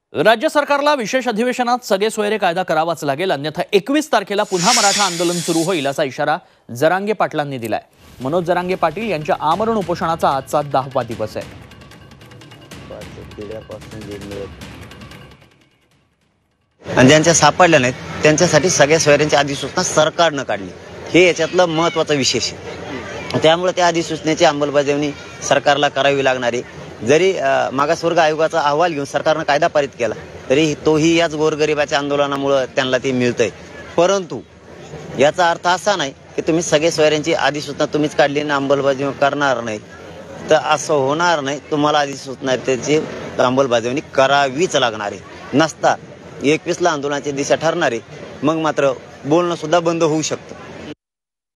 राज्य सरकारला विशेष अधिवेशनात सगळे सोयरे कायदा करावाच लागेल, अन्यथा 21 तारखेला पुन्हा मराठा आंदोलन सुरू होईल असा इशारा जरांगे पाटलांनी दिलाय। मनोज जरांगे पाटील यांच्या आमरण उपोषणाचा आजचा 10वा दिवस आहे। आणि ज्यांच्या सापडल्या नाहीत त्यांच्यासाठी सगळ्या सोयऱ्यांची अधिसूचना सरकारनं काढली, हे याच्यातलं महत्त्वाचं विशेष आहे। त्यामुळे त्या अधिसूचनेची अंमलबजावणी सरकारला करावी लागणार आहे। जरी मागासवर्ग आयोगाचा अहवाल घेऊन सरकारनं कायदा पारित केला तरी तोही याच गोरगरिबाच्या आंदोलनामुळे त्यांना ते मिळतंय। परंतु याचा अर्थ असा नाही की तुम्ही सगळे सोयऱ्यांची अधिसूचना तुम्हीच काढली आणि अंमलबजावणी करणार नाही, तर असं होणार नाही। तुम्हाला अधिसूचना त्याची अंमलबजावणी करावीच लागणार आहे। नसता 21ला आंदोलनाची दिशा ठरणार आहे, मग मात्र बोलणं सुद्धा बंद होऊ शकतं।